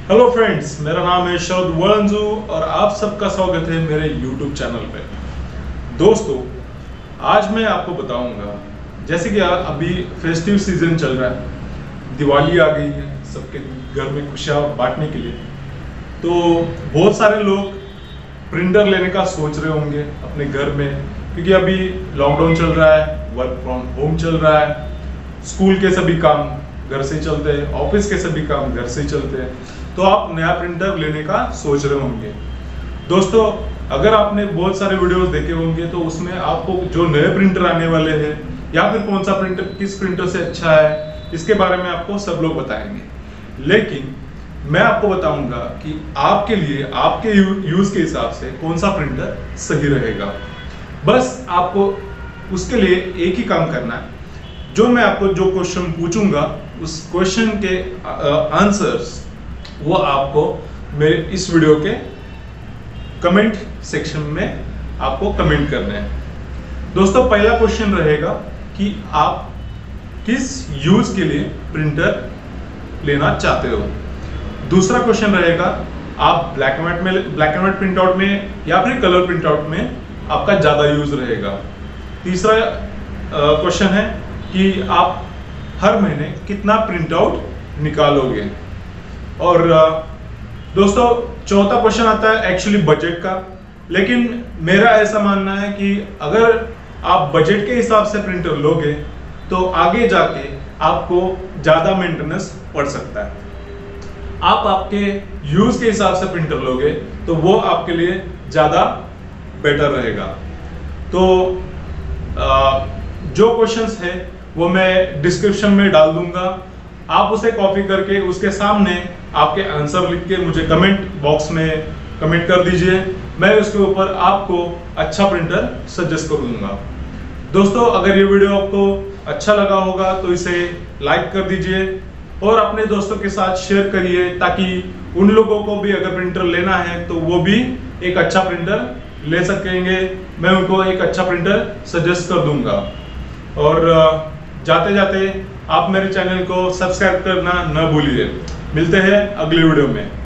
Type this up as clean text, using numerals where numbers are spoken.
Hello friends, मेरा नाम है शरद वंजू और आप सबका स्वागत है मेरे यूट्यूब चैनल पे। दोस्तों, आज मैं आपको बताऊंगा, जैसे कि अभी फेस्टिव सीजन चल रहा है, दिवाली आ गई है, सबके घर में खुशियाँ बांटने के लिए। तो बहुत सारे लोग प्रिंटर लेने का सोच रहे होंगे अपने घर में, क्योंकि अभी लॉकडाउन चल रहा है, वर्क फ्रॉम होम चल रहा है, स्कूल के सभी काम घर से चलते हैं, ऑफिस के सभी काम घर से चलते हैं। तो आप नया प्रिंटर लेने का सोच रहे होंगे। दोस्तों, अगर आपने बहुत सारे वीडियोस देखे होंगे तो उसमें आपको जो नए प्रिंटर आने वाले हैं या फिर कौन सा प्रिंटर किस प्रिंटर से अच्छा है, इसके बारे में आपको सब लोग बताएंगे। लेकिन मैं आपको बताऊंगा कि आपके लिए, आपके यूज के हिसाब से कौन सा प्रिंटर सही रहेगा। बस आपको उसके लिए एक ही काम करना है। जो मैं आपको जो क्वेश्चन पूछूंगा, उस क्वेश्चन के आंसर्स वो आपको मेरे इस वीडियो के कमेंट सेक्शन में आपको कमेंट करने हैं। दोस्तों, पहला क्वेश्चन रहेगा कि आप किस यूज के लिए प्रिंटर लेना चाहते हो। दूसरा क्वेश्चन रहेगा, आप black and white print out में या फिर कलर प्रिंट आउट में आपका ज्यादा यूज रहेगा। तीसरा क्वेश्चन है कि आप हर महीने कितना प्रिंट आउट निकालोगे। और दोस्तों, चौथा क्वेश्चन आता है एक्चुअली बजट का। लेकिन मेरा ऐसा मानना है कि अगर आप बजट के हिसाब से प्रिंटर लोगे तो आगे जाके आपको ज्यादा मेंटेनेंस पड़ सकता है। आप आपके यूज के हिसाब से प्रिंटर लोगे तो वो आपके लिए ज्यादा बेटर रहेगा। तो जो क्वेश्चंस है वो मैं डिस्क्रिप्शन में डाल दूंगा, आप उसे कॉपी करके उसके सामने आपके आंसर लिख के मुझे कमेंट बॉक्स में कमेंट कर दीजिए। मैं उसके ऊपर आपको अच्छा प्रिंटर सजेस्ट कर दूंगा। दोस्तों, अगर ये वीडियो आपको अच्छा लगा होगा तो इसे लाइक कर दीजिए और अपने दोस्तों के साथ शेयर करिए, ताकि उन लोगों को भी अगर प्रिंटर लेना है तो वो भी एक अच्छा प्रिंटर ले सकेंगे। मैं उनको एक अच्छा प्रिंटर सजेस्ट कर दूंगा। और जाते जाते आप मेरे चैनल को सब्सक्राइब करना न भूलिए। मिलते हैं अगली वीडियो में।